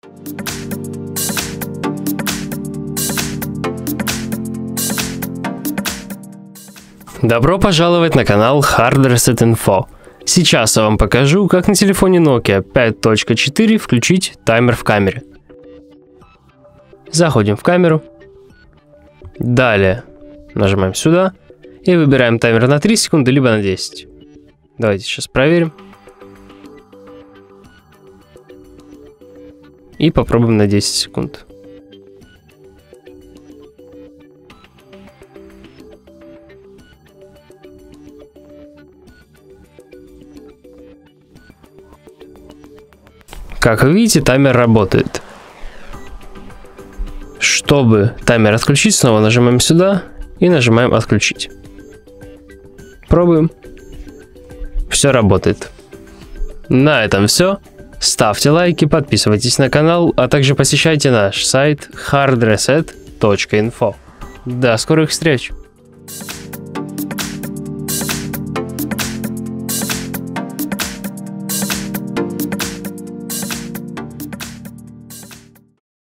Добро пожаловать на канал Hard Reset Info. Сейчас я вам покажу, как на телефоне Nokia 5.4 включить таймер в камере. Заходим в камеру. Далее нажимаем сюда и выбираем таймер на 3 секунды, либо на 10. Давайте сейчас проверим. И попробуем на 10 секунд. Как вы видите, таймер работает. Чтобы таймер отключить, снова нажимаем сюда и нажимаем «Отключить». Пробуем. Все работает. На этом все. Ставьте лайки, подписывайтесь на канал, а также посещайте наш сайт hardreset.info. До скорых встреч!